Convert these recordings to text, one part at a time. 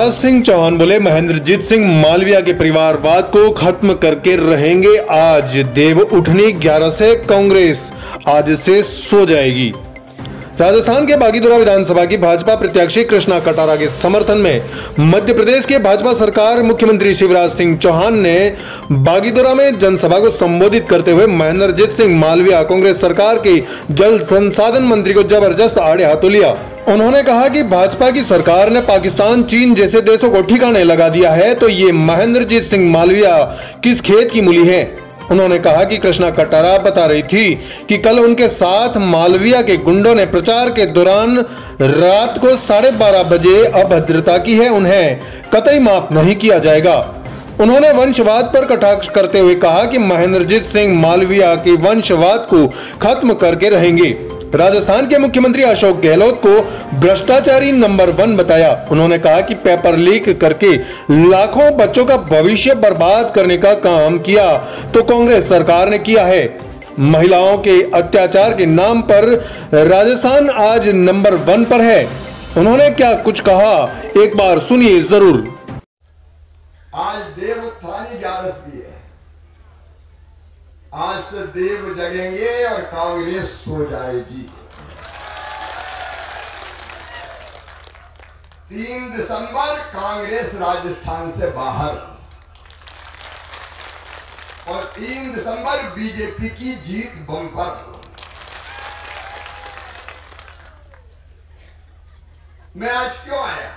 शिवराज सिंह चौहान बोले, महेंद्रजीत सिंह मालविया के परिवारवाद को खत्म करके रहेंगे आज। देव उठनी 11 से कांग्रेस आज से सो जाएगी। राजस्थान के बागीदोरा विधानसभा की भाजपा प्रत्याशी कृष्णा कटारा के समर्थन में मध्य प्रदेश के भाजपा सरकार मुख्यमंत्री शिवराज सिंह चौहान ने बागीदोरा में जनसभा को संबोधित करते हुए महेंद्रजीत सिंह मालविया कांग्रेस सरकार के जल संसाधन मंत्री को जबरदस्त आड़े हाथों लिया। उन्होंने कहा कि भाजपा की सरकार ने पाकिस्तान, चीन जैसे देशों को ठिकाने लगा दिया है, तो ये महेंद्रजीत सिंह मालविया किस खेत की मूली है। उन्होंने कहा कि कृष्णा कटारा बता रही थी कि कल उनके साथ मालविया के गुंडों ने प्रचार के दौरान रात को 12:30 बजे अभद्रता की है, उन्हें कतई माफ नहीं किया जाएगा। उन्होंने वंशवाद पर कटाक्ष करते हुए कहा कि महेंद्रजीत सिंह मालविया के वंशवाद को खत्म करके रहेंगे। राजस्थान के मुख्यमंत्री अशोक गहलोत को भ्रष्टाचारी नंबर 1 बताया। उन्होंने कहा कि पेपर लीक करके लाखों बच्चों का भविष्य बर्बाद करने का काम किया तो कांग्रेस सरकार ने किया है। महिलाओं के अत्याचार के नाम पर राजस्थान आज नंबर 1 पर है। उन्होंने क्या कुछ कहा, एक बार सुनिए जरूर। आज देव उत्थानी 11 भी है। आज से देव जगेंगे और कांग्रेस सो जाएगी। 3 दिसंबर कांग्रेस राजस्थान से बाहर और 3 दिसंबर बीजेपी की जीत बम्पर। मैं आज क्यों आया?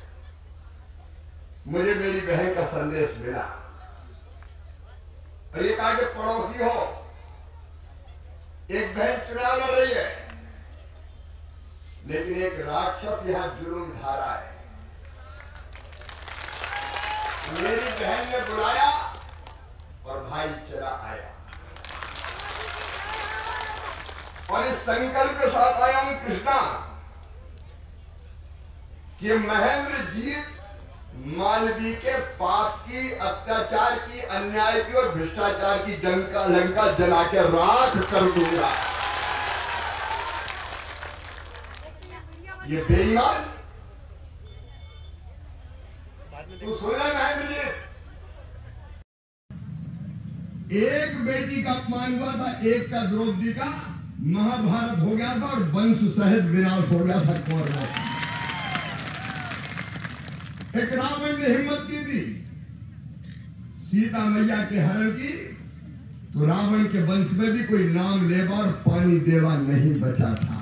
मुझे मेरी बहन का संदेश मिला। और ये कहा कि पड़ोसी हो, एक बहन चुनाव लड़ रही है, लेकिन एक राक्षस यहां जुल्म ढा रहा है। मेरी बहन ने बुलाया और भाई चला आया और इस संकल्प के साथ आया हूं कृष्णा कि महेंद्रजीत मालवी के पाप की, अत्याचार की, अन्याय की और भ्रष्टाचार की जंग का लंका जला के राख कर दूंगा। ये बेईमान तू सुन ले महेंद्रजीत, एक बेटी का अपमान हुआ था, एक का द्रौपदी का, महाभारत हो गया था और वंश सहित विनाश हो गया था कौरवों। एक रावण ने हिम्मत की थी सीता मैया के हरण की, तो रावण के वंश में भी कोई नाम लेवा और पानी देवा नहीं बचा था।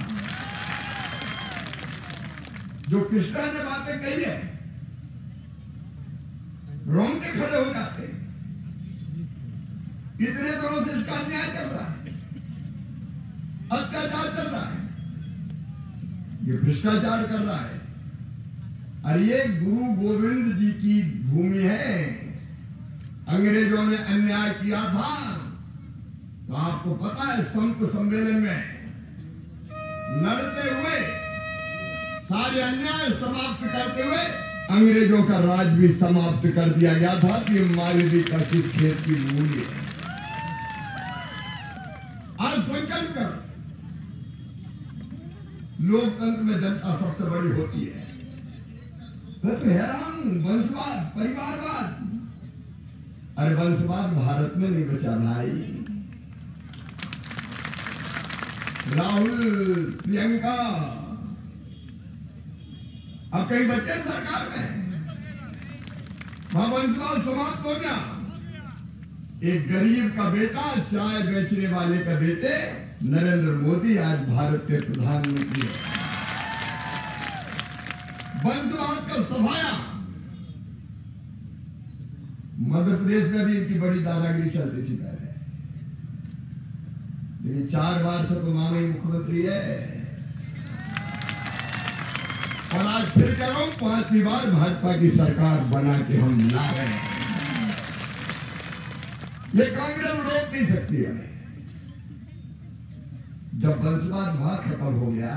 जो कृष्णा ने बातें कही है, रोंगटे खड़े हो जाते हैं। इतने दिनों से इसका अन्याय चल रहा है, अत्याचार चल रहा है, ये भ्रष्टाचार कर रहा है। और ये गुरु गोविंद जी की भूमि है। अंग्रेजों ने अन्याय किया था, तो आपको पता है संत सम्मेलन में लड़ते हुए, सारे अन्याय समाप्त करते हुए अंग्रेजों का राज भी समाप्त कर दिया गया था कि मालवी का किस खेत की मूल्य है। आज संकल्प कर, लोकतंत्र में जनता सबसे बड़ी होती है। मैं तो हैरान हूं, वंशवाद, परिवारवाद, अरे वंशवाद भारत में नहीं बचा भाई। राहुल, प्रियंका, अब कई बच्चे सरकार में, वहां वंशवाद समाप्त हो गया। एक गरीब का बेटा, चाय बेचने वाले का बेटे नरेंद्र मोदी आज भारत के प्रधानमंत्री है। वंशवाद का सफाया। मध्य प्रदेश में भी इनकी बड़ी दादागिरी चलती थी पहले, लेकिन 4 बार से तो मामा ही मुख्यमंत्री है। और आज फिर कह रहा हूं, 5वीं बार भाजपा की सरकार बना के हम ला रहे हैं। ये कांग्रेस रोक नहीं सकती हमें। जब वंशवाद वहां खत्म हो गया,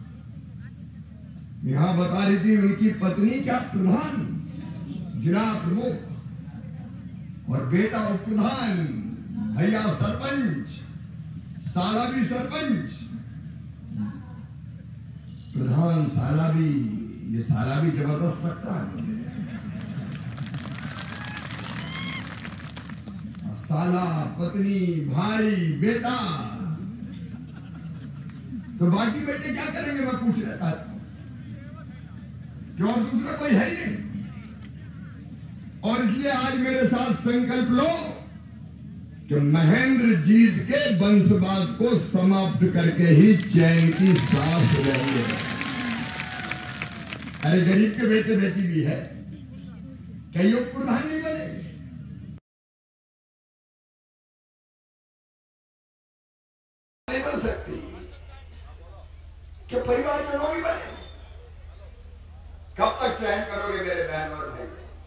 यहां बता रही थी उनकी पत्नी क्या प्रधान, जिला प्रमुख और बेटा उप प्रधान, भैया सरपंच, साला भी सरपंच, प्रधान साला भी, ये साला भी जबरदस्त लगता है मुझे। साला, पत्नी, भाई, बेटा, तो बाकी बेटे क्या करेंगे मैं पूछना चाहता हूं। क्यों और दूसरा कोई है ही नहीं। और इसलिए आज मेरे साथ संकल्प लो कि महेंद्र जीत के वंशवाद को समाप्त करके ही चैन की सांस लेंगे। अरे गरीब के बेटे बेटी भी है, कई लोग प्रधान नहीं बनेंगे। नहीं बन सकती कि परिवार के लोग ही बने। कब तक सहन करोगे मेरे बहन और भाई?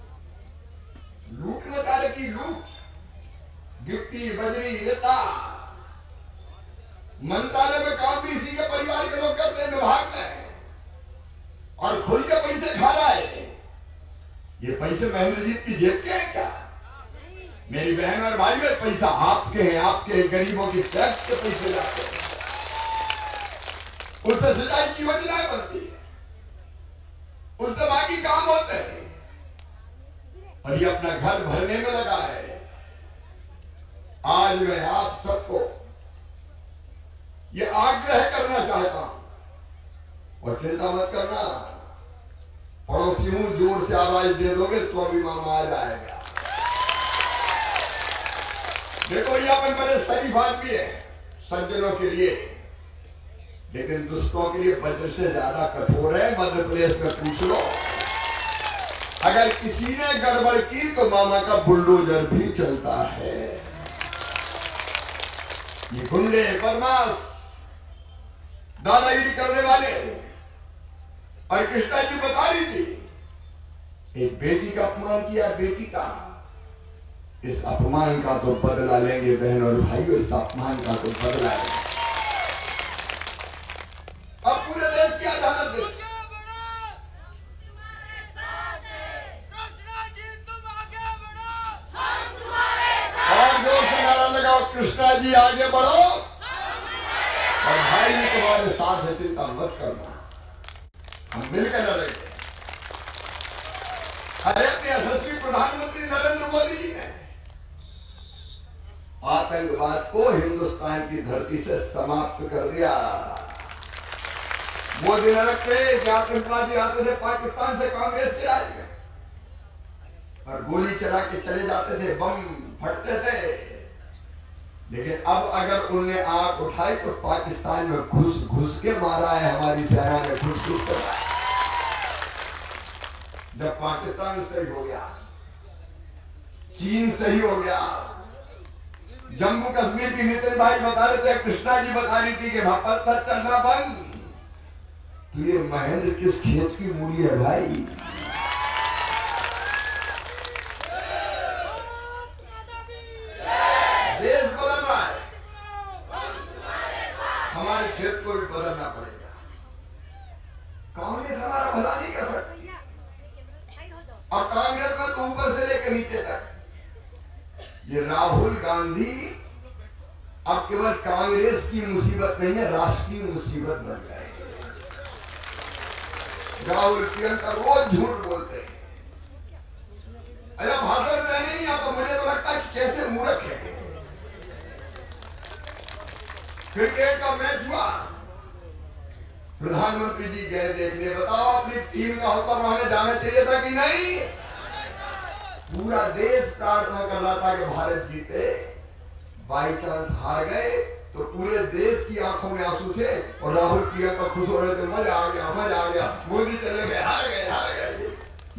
लूट मचा रखी, लूट, गिट्टी बजरी रेता, मंत्रालय में काम भी इसी के परिवार के लोग करते हैं, विभाग में, और खुल के पैसे खा रहा है। ये पैसे महेंद्रजीत की जेब के हैं क्या? मेरी बहन और भाई में पैसा आपके हैं, आपके गरीबों की टैक्स के पैसे जाते हैं, उससे सिंचाई की योजनाएं बनती है, उससे बाकी काम होते हैं, और ये अपना घर भरने में लगा है। आज मैं आप सबको ये आग्रह करना चाहता हूं, और चिंता मत करना, पड़ोसी हूं, जोर से आवाज दे दोगे तो अभी मामा आ जाएगा। देखो ये अपन बड़े शरीफ आदमी है सज्जनों के लिए, लेकिन दुष्टों के लिए वज्र से ज्यादा कठोर है। मध्य प्रदेश में पूछ लो, अगर किसी ने गड़बड़ की तो मामा का बुलडोजर भी चलता है। ये गुंडे, बदमाश, दादागिरी करने वाले, और कृष्णा जी बता रही थी, एक बेटी का अपमान किया, बेटी का, इस अपमान का तो बदला लेंगे बहन और भाइयों, इस अपमान का तो बदला लेंगे। अब पूरे देश की अदालत दे, और जोर से नारा लगाओ, कृष्णा जी आगे बढ़ो, और भाई भी तुम्हारे साथ है, चिंता मत करना, हम मिलकर लड़ेंगे। अरे अपने यशस्वी प्रधानमंत्री नरेंद्र मोदी जी ने आतंकवाद को हिंदुस्तान की धरती से समाप्त कर दिया। वो दिन रखते कि आतंकवादी आते थे पाकिस्तान से कांग्रेस के राज में, और गोली चला के चले जाते थे, बम फटते थे, लेकिन अब अगर उनने आंख उठाई तो पाकिस्तान में घुस घुस के मारा है, हमारी सेना ने घुस घुस के मारा। जब पाकिस्तान सही हो गया, चीन सही हो गया, जम्मू कश्मीर की नितिन भाई बता रहे थे, कृष्णा जी बता रही थी कि वहां पत्थर चलना बंद, तो ये महेंद्र किस खेत की मूली है भाई? देश बदल रहा है, हमारे क्षेत्र को भी बदलना पड़ेगा। कांग्रेस हमारा भला नहीं कर सकती, और कांग्रेस में तो ऊपर से लेकर नीचे तक ये राहुल गांधी अब केवल कांग्रेस की मुसीबत नहीं है, राष्ट्रीय मुसीबत बन गए। राहुल प्रियंका रोज झूठ बोलते हैं। अरे भाषण देने नहीं आता, मुझे तो लगता है कि कैसे मूर्ख है। क्रिकेट का मैच हुआ, प्रधानमंत्री जी गए देखने, बताओ अपनी टीम का होता वहां जाना चाहिए था कि नहीं? पूरा देश प्रार्थना कर रहा था कि भारत जीते, बाई चांस हार गए तो पूरे देश की आंखों में आंसू थे, और राहुल प्रियंका खुश हो रहे थे, मजा आ गया, मजा आ गया, मोदी चले गए, हार गए, हार गए।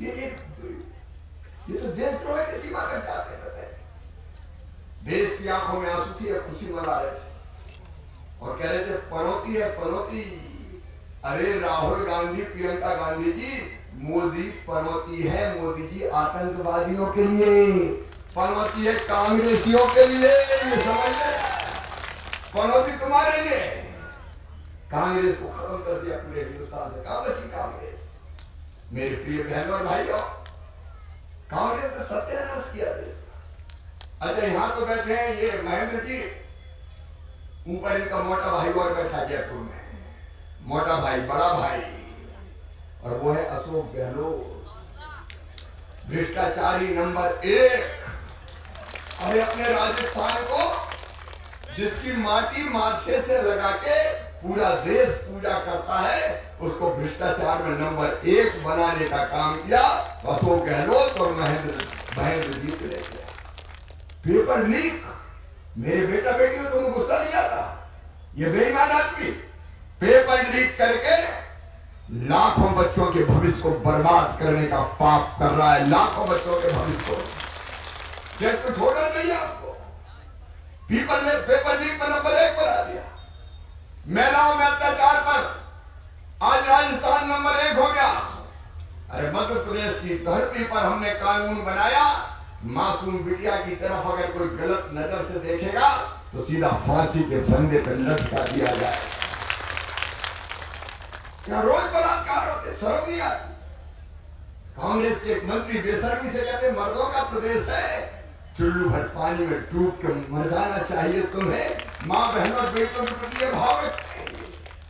ये तो देशद्रोह की सीमा तक जाते हैं। देश की आंखों में आंसू थी, खुशी मना रहे थे, और कह रहे थे पनौती है, पनौती। अरे राहुल गांधी, प्रियंका गांधी जी, मोदी पनौती है, मोदी जी आतंकवादियों के लिए, पनौती है कांग्रेसियों के लिए, समझ ले, पनौती तुम्हारे लिए। कांग्रेस को खत्म कर दिया पूरे हिंदुस्तान से, कहां बची कांग्रेस? मेरे प्रिय बहनों और भाइयों, कांग्रेस ने सत्यानाश किया देश का। अच्छा यहां तो बैठे हैं ये महेंद्र जी, ऊपर इनका मोटा भाई और बैठा जयपुर में, मोटा भाई, बड़ा भाई, और वो है अशोक गहलोत, भ्रष्टाचारी नंबर 1। अरे अपने राजस्थान को जिसकी माटी माथे से लगा के पूरा देश पूजा करता है, उसको भ्रष्टाचार में नंबर 1 बनाने का काम किया तो अशोक गहलोत और महेंद्र जीत ले गया। पेपर लीक, मेरे बेटा बेटी को तुम्हें गुस्सा नहीं आता? ये बेईमान आदमी पेपर लीक करके लाखों बच्चों के भविष्य को बर्बाद करने का पाप कर रहा है। लाखों बच्चों के भविष्य को क्या तो छोड़ना चाहिए आपको? पेपर लीक में नंबर 1 बना दिया। महिलाओं में अत्याचार पर आज राजस्थान नंबर 1 हो गया। अरे मध्य प्रदेश की धरती पर हमने कानून बनाया, मासूम बिटिया की तरफ अगर कोई गलत नजर से देखेगा तो सीधा फांसी के फंदे पर लटका दिया जाए। क्या रोज बलात्कार होते, शर्म नहीं आती? कांग्रेस के एक मंत्री बेशर्मी से कहते मर्दों का प्रदेश है, चुल्लू भर पानी में डूब के मर जाना चाहिए तुम्हें। मां बहनों और बेटों के प्रति ये भाव रखते हैं।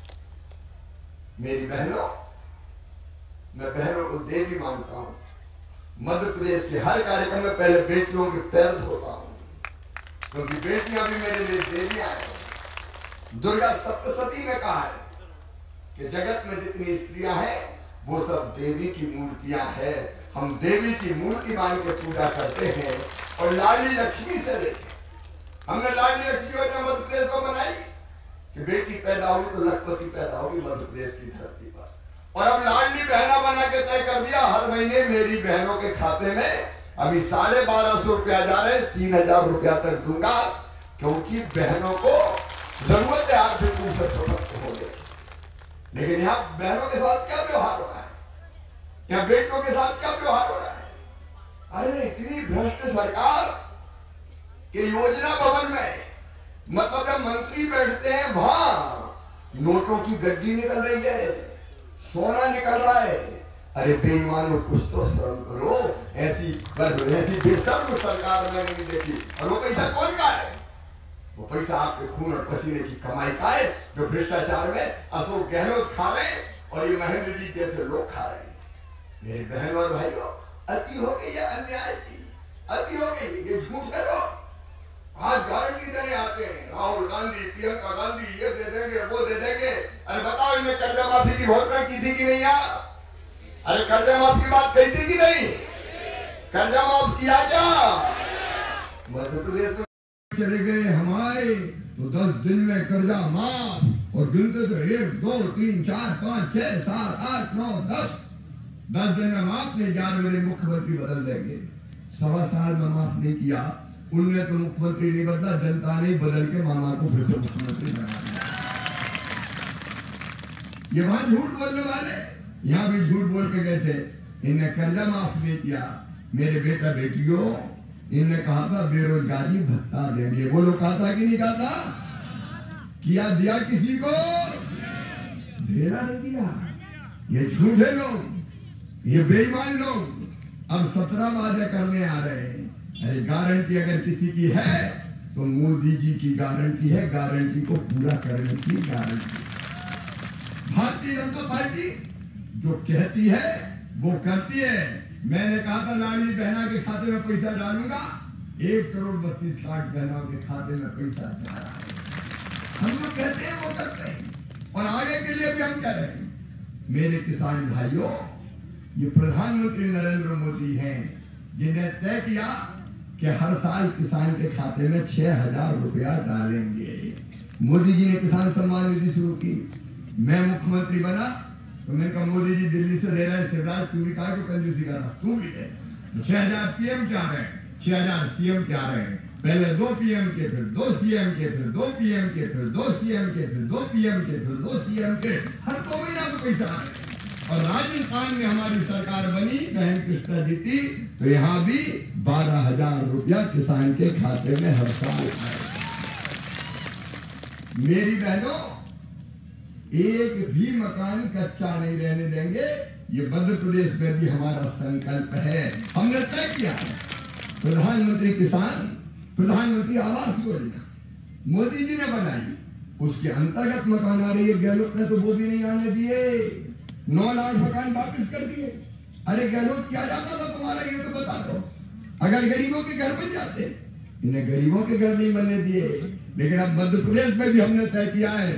मेरी बहनों, मैं बहनों को देवी मानता हूं। मध्य प्रदेश के हर कार्यक्रम में पहले बेटियों के पैर धोता हूं, क्योंकि बेटियां भी मेरे लिए देवियां हैं। दुर्गा सप्तशती में कहा है कि जगत में जितनी स्त्रियां हैं वो सब देवी की मूर्तियां हैं। हम देवी की मूर्ति मान के पूजा करते हैं। और लाडली लक्ष्मी से लेके हमने लाडली लक्ष्मी योजना मध्य प्रदेश को बनाई कि बेटी पैदा होगी तो लखपति पैदा होगी मध्य प्रदेश की धरती पर। और अब लाडली बहना बना के तय कर दिया, हर महीने मेरी बहनों के खाते में अभी 1250 रुपया जा रहे, 3000 रुपया तक दूंगा, क्योंकि बहनों को जरूरत है आर्थिक रूप से सशक्त होने। लेकिन यहाँ बहनों के साथ क्या व्यवहार हो रहा है? यहाँ बेटियों के साथ क्या व्यवहार हो रहा है? अरे इतनी भ्रष्ट सरकार के योजना भवन में, मतलब जब मंत्री बैठते हैं वहां नोटों की गड्डी निकल रही है, सोना निकल रहा है। अरे बेईमानों, कुछ तो शर्म करो। ऐसी बेशर्म सरकार मैंने नहीं देखी। और वो पैसा कौन का है? वो पैसा आपके खून और पसीने की कमाई का है, जो भ्रष्टाचार में अशोक गहलोत खा रहे हैं और ये महेंद्र जी जैसे लोग खा रहे हैं। मेरे बहनों और भाइयों, अति हो गई, यह अन्याय की अति हो गई। ये झूठ है लोग आज गारंटी देने आते हैं, राहुल गांधी, प्रियंका गांधी ये दे देंगे, वो दे देंगे। अरे बताओ, इन्हें कर्जा माफी की घोषणा की थी कि नहीं यार? अरे कर्जा माफ की बात कही थी कि नहीं? कर्जा माफ किया क्या? मध्य प्रदेश में चले गए हमारे तो 10 दिन में कर्जा माफ, और गिनते तो 1 2 3 4 5 6 7 8 9 10 दिन में माफ नहीं। 11वें दिन मुख्यमंत्री बदल देंगे। 1.25 साल में माफ नहीं किया। उनने तो मुख्यमंत्री नहीं बदला, जनता ने बदल के मामा को फिर से मुख्यमंत्री बना दिया। ये वहां झूठ बोलने वाले यहाँ भी झूठ बोल के गए थे। इन्हें कर्जा माफ नहीं किया। मेरे बेटा बेटियों, इन्हें कहा था बेरोजगारी भत्ता देंगे। वो लोग कहा था कि नहीं कहा था? किया दिया किसी को? देना नहीं दिया। ये झूठे लोग, ये बेईमान लोग अब 17 वादे करने आ रहे हैं। अरे गारंटी अगर किसी की है तो मोदी जी की गारंटी है, गारंटी को पूरा करने की गारंटी। भारतीय जनता पार्टी जो कहती है वो करती है। मैंने कहा था लाडली बहना के खाते में पैसा डालूंगा, 1 करोड़ 32 लाख बहनों के खाते में पैसा जा रहा है। हम लोग कहते हैं वो करते हैं, और आगे के लिए भी हम कह रहे हैं। मेरे किसान भाइयों, ये प्रधानमंत्री नरेंद्र मोदी हैं जिन्हें तय किया कि हर साल किसान के खाते में 6000 रुपया डालेंगे। मोदी जी ने किसान सम्मान निधि शुरू की। मैं मुख्यमंत्री बना तो मैंने कहा मोदी जी दिल्ली से दे रहे हैं, शिवराज तू भी कहा कंजूसी कर रहा, तू भी दे। 6000 पीएम क्या रहे हैं, 6000 सीएम क्या रहे हैं। पहले 2 पीएम के, फिर 2 सीएम के, फिर 2 पीएम के, फिर 2 सीएम के, फिर 2 पीएम के, फिर 2 सीएम के, हर 2 महीना में पैसा आ रहे। और राजस्थान में हमारी सरकार बनी, बहन कृष्णा जीती, तो यहाँ भी 12,000 रुपया किसान के खाते में हर साल आए। मेरी बहनों, एक भी मकान कच्चा नहीं रहने देंगे। ये मध्य प्रदेश में भी हमारा संकल्प है। हमने तय किया प्रधानमंत्री किसान, प्रधानमंत्री आवास योजना मोदी जी ने बनाई, उसके अंतर्गत मकान आ रही है। गहलोत ने तो वो भी नहीं आने दिए, 9 लाख मकान वापस कर दिए। अरे गहलोत क्या जाता था तुम्हारा, ये तो बता दो। अगर गरीबों के घर बन जाते, इन्हें गरीबों के घर नहीं बनने दिए। लेकिन अब मध्य प्रदेश में भी हमने तय किया है,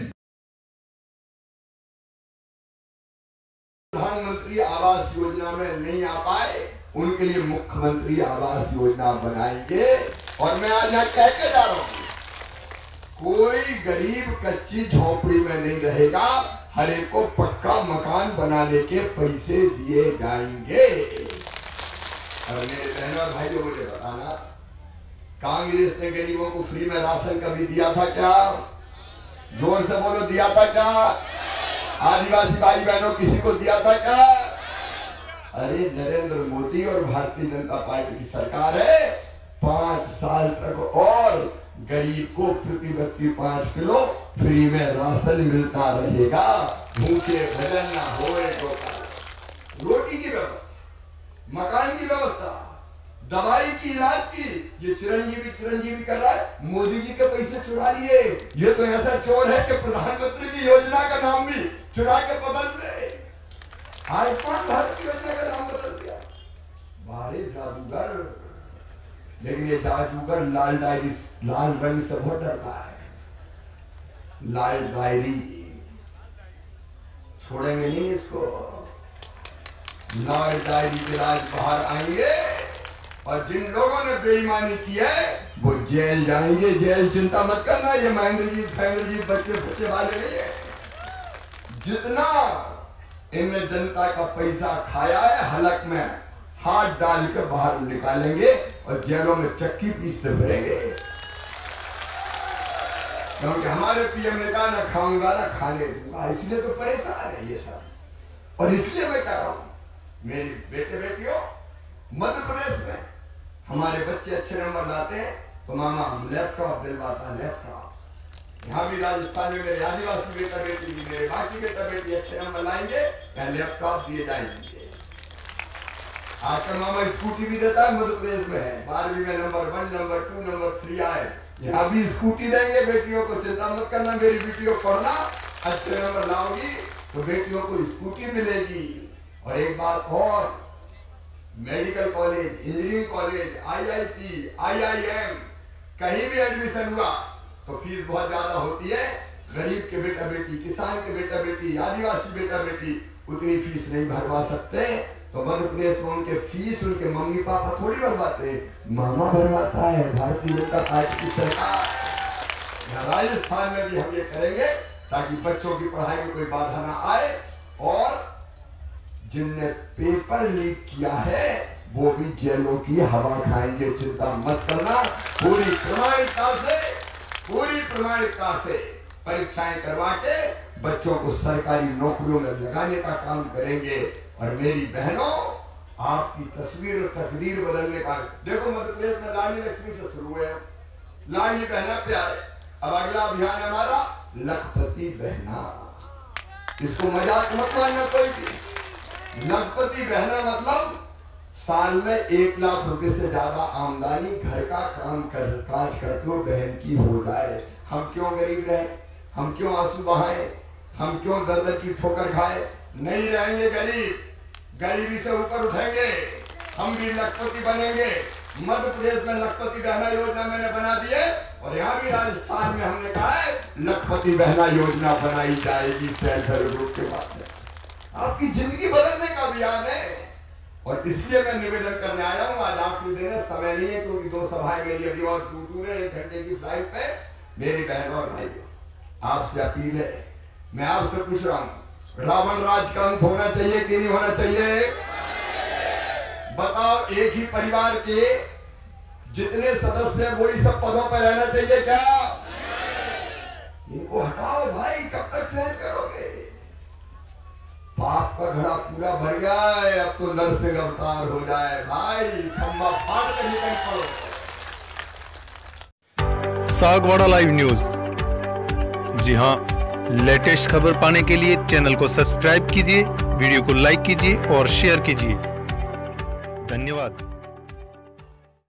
प्रधानमंत्री आवास योजना में नहीं आ पाए उनके लिए मुख्यमंत्री आवास योजना बनाएंगे। और मैं आज यहाँ कह के जा रहा हूँ, कोई गरीब कच्ची झोपड़ी में नहीं रहेगा, हर एक को पक्का मकान बनाने के पैसे दिए जाएंगे। और मेरे बहनों और भाइयों, मुझे बताना, कांग्रेस ने गरीबों को फ्री में राशन कभी दिया था क्या? जोर से बोलो, दिया था क्या? आदिवासी भाई बहनों किसी को दिया था क्या? अरे नरेंद्र मोदी और भारतीय जनता पार्टी की सरकार है, 5 साल तक और गरीब को प्रति व्यक्ति 5 किलो फ्री में राशन मिलता रहेगा। भूखे भजन ना होए, रोटी की व्यवस्था, मकान की व्यवस्था, दवाई की, इलाज की, ये चिरंजीवी कर रहा है। मोदी जी के पैसे चुरा लिए। ये तो ऐसा चोर है कि प्रधानमंत्री की योजना का नाम भी चुरा के बदल दे। आयुष्मान भारत की योजना का नाम बदल दिया। बारे जादूगर, लेकिन ये जादूगर लाल रंग से बहुत डरता है। लाल डायरी छोड़ेंगे नहीं इसको। लाल डायरी के राज बाहर आएंगे और जिन लोगों ने बेईमानी की है वो जेल जाएंगे। जेल चिंता मत करना, ये महेंद्र जी बच्चे वाले नहीं है। जितना इनने जनता का पैसा खाया है, हलक में हाथ डाल के बाहर निकालेंगे और जेलों में चक्की पीसते फिरेंगे। क्योंकि हमारे पीएम ने कहा, ना खाऊंगा ना खाने दूंगा, इसलिए तो परेशान है ये सब। और इसलिए मैं कह रहा हूं, मेरी बेटे बेटियों, मध्य प्रदेश में हमारे बच्चे अच्छे नंबर लाते हैं तो मामा हम लैपटॉप दिलवाता, लैपटॉप। यहाँ भी राजस्थान में मेरे आदिवासी बेटा बेटी भी, मेरे बाकी बेटा बेटी अच्छे नंबर लाएंगे, यहाँ लैपटॉप दिए जाएंगे। आजकल मामा स्कूटी भी देता है मध्य प्रदेश में। 12वीं में नंबर 1, नंबर 2, नंबर 3 आए, यहाँ भी स्कूटी देंगे बेटियों को। चिंता मत करना, मेरी बेटियों पढ़ना, अच्छे नंबर लाओगी तो बेटियों को स्कूटी मिलेगी। और एक बात और, medical college, engineering college, IIT, IIM कहीं भी एडमिशन हुआ तो फीस बहुत ज्यादा होती है। गरीब के बेटा बेटी, किसान के बेटा बेटी, आदिवासी बेटा बेटी उतनी फीस नहीं भरवा सकते। तो मध्य प्रदेश में उनके फीस उनके मम्मी पापा थोड़ी भरवाते, मामा भरवाता है, भारतीय जनता पार्टी की सरकार। राजस्थान में भी हम ये करेंगे ताकि बच्चों की पढ़ाई में कोई बाधा ना आए। और जिनने पेपर लीक किया है वो भी जेलों की हवा खाएंगे। चिंता मत करना, पूरी प्रमाणिकता से परीक्षाएं करवा के बच्चों को सरकारी नौकरियों में लगाने का काम करेंगे। और मेरी बहनों, आपकी तस्वीर और तकदीर बदलने का, देखो मध्य प्रदेश में लाडली लक्ष्मी से शुरू हुए, लाडली बहना पे आए, अब अगला अभियान हमारा लखपति बहना। इसको मजाक मत मानना कोई भी। लखपति बहना मतलब साल में 1 लाख रुपए से ज्यादा आमदनी घर का काम काज करते हो बहन की हो जाए। हम क्यों गरीब रहे, हम क्यों आंसू बहाए, हम क्यों दर्द की ठोकर खाए? नहीं रहेंगे गरीब, गरीबी से ऊपर उठेंगे, हम भी लखपति बनेंगे। मध्य प्रदेश में लखपति बहना योजना मैंने बना दी है और यहाँ भी राजस्थान में हमने कहा है लखपति बहना योजना बनाई जाएगी सेल्फ हेल्प ग्रुप के माध्यम। आपकी जिंदगी बदलने का अभियान है। और इसलिए मैं निवेदन करने आया हूँ, आज आखिरी दिन है, समय नहीं है क्योंकि 2 सभाएं मेरी अभी और दूर है, 1 घंटे की फ्लाइट पे। मेरी बहनों और भाइयों, आपसे अपील है, मैं आपसे पूछ रहा हूँ, रावण राज का अंत होना चाहिए कि नहीं होना चाहिए? बताओ, एक ही परिवार के जितने सदस्य हैं वही सब पदों पर रहना चाहिए क्या? इनको हटाओ भाई, कब तक सहन करोगे? पाप का घड़ा पूरा भर गया है, अब तो नरसिंह अवतार हो जाए भाई, खंबा फाड़ कर निकल पड़ो। सागवाड़ा लाइव न्यूज, जी हाँ, लेटेस्ट खबर पाने के लिए चैनल को सब्सक्राइब कीजिए, वीडियो को लाइक कीजिए और शेयर कीजिए। धन्यवाद।